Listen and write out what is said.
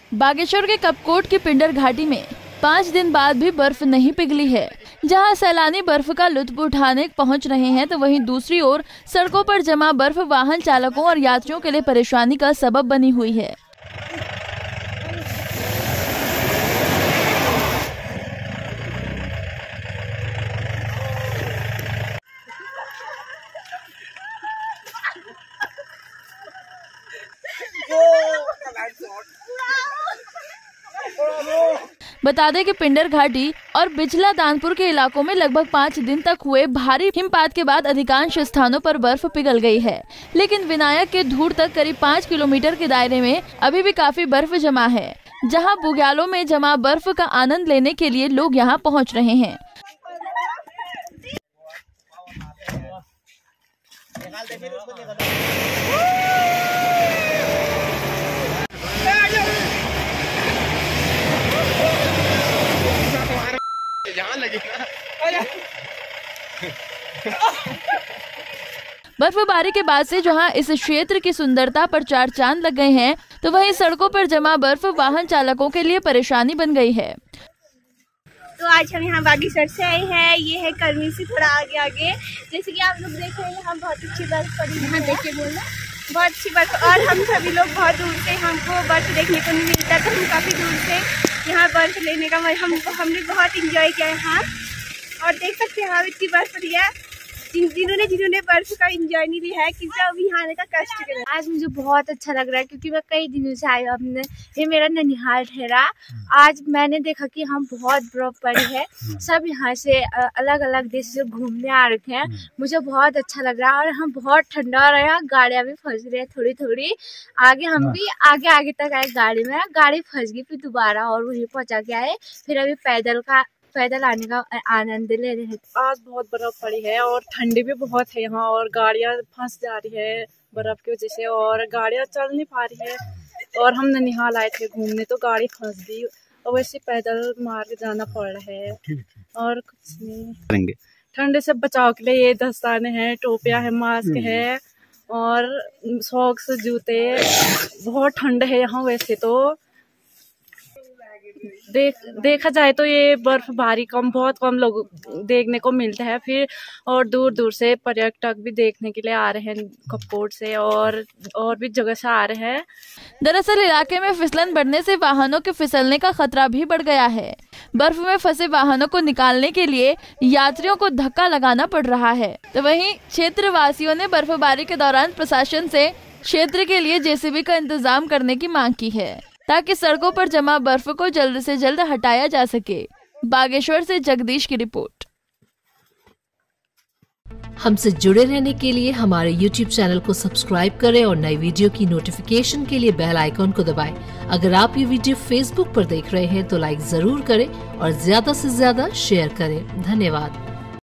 बागेश्वर के कपकोट की पिंडर घाटी में 5 दिन बाद भी बर्फ नहीं पिघली है। जहां सैलानी बर्फ का लुत्फ उठाने पहुंच रहे हैं, तो वहीं दूसरी ओर सड़कों पर जमा बर्फ वाहन चालकों और यात्रियों के लिए परेशानी का सबब बनी हुई है। बता दें कि पिंडर घाटी और बिचला दानपुर के इलाकों में लगभग 5 दिन तक हुए भारी हिमपात के बाद अधिकांश स्थानों पर बर्फ पिघल गई है, लेकिन विनायक के धूर तक करीब 5 किलोमीटर के दायरे में अभी भी काफी बर्फ जमा है, जहां बुग्यालों में जमा बर्फ का आनंद लेने के लिए लोग यहां पहुंच रहे हैं। बर्फबारी के बाद से जहां इस क्षेत्र की सुंदरता पर 4 चांद लग गए हैं, तो वहीं सड़कों पर जमा बर्फ वाहन चालकों के लिए परेशानी बन गई है। तो आज हम यहाँ बागेश्वर से आए हैं। ये है कर्मी से थोड़ा आगे आगे। जैसे कि आप लोग देख रहे हैं, यहाँ बहुत अच्छी बर्फ पड़ी है। देखिए बोलना, बहुत अच्छी बर्फ। और हम सभी लोग बहुत दूर से, हमको बर्फ देखने को नहीं मिलता था, हम काफ़ी दूर से यहाँ बर्फ लेने का हमने बहुत इंजॉय किया यहाँ। और देख सकते हैं यहाँ इतनी बर्फ पड़ी है। जिन्होंने बर्फ का एंजॉय नहीं लिया है, किसी अभी यहाँ आने का कष्ट करें। आज मुझे बहुत अच्छा लग रहा है, क्योंकि मैं कई दिनों से आई हूँ। ये मेरा ननिहाल ठहरा। आज मैंने देखा कि यहाँ बहुत बर्फ पड़ी है। सब यहाँ से अलग अलग देश से घूमने आ रखे हैं। मुझे बहुत अच्छा लग रहा है। और हम बहुत ठंडा हो रहा है, गाड़ियाँ भी फंस रही है थोड़ी थोड़ी। आगे हम भी आगे तक आए गाड़ी में, गाड़ी फंस गई, फिर दोबारा और वहीं पहुँचा के आए। फिर अभी पैदल आने का आनंद ले रहे हैं। आज बहुत बर्फ पड़ी है और ठंडी भी बहुत है यहाँ, और गाड़ियाँ फंस जा रही है बर्फ की वजह से, और गाड़ियाँ चल नहीं पा रही है। और हम ननिहाल आए थे घूमने, तो गाड़ी फंस गई और वैसे पैदल मार्ग जाना पड़ रहा है। और कुछ नहीं, ठंडे से बचाव के लिए ये दस्ताने हैं, टोपियाँ है, मास्क है और सॉक्स, जूते। बहुत ठंड है यहाँ वैसे तो। देखा जाए तो ये बर्फबारी बहुत कम लोग देखने को मिलता है। फिर और दूर दूर से पर्यटक भी देखने के लिए आ रहे हैं, कपकोट से और भी जगह से आ रहे हैं। दरअसल इलाके में फिसलन बढ़ने से वाहनों के फिसलने का खतरा भी बढ़ गया है। बर्फ में फंसे वाहनों को निकालने के लिए यात्रियों को धक्का लगाना पड़ रहा है। तो वहीं क्षेत्र वासियों ने बर्फबारी के दौरान प्रशासन से क्षेत्र के लिए जेसीबी का इंतजाम करने की मांग की है, ताकि सड़कों पर जमा बर्फ को जल्द से जल्द हटाया जा सके। बागेश्वर से जगदीश की रिपोर्ट। हमसे जुड़े रहने के लिए हमारे YouTube चैनल को सब्सक्राइब करें और नई वीडियो की नोटिफिकेशन के लिए बेल आइकॉन को दबाएं। अगर आप ये वीडियो Facebook पर देख रहे हैं तो लाइक जरूर करें और ज्यादा से ज्यादा शेयर करें। धन्यवाद।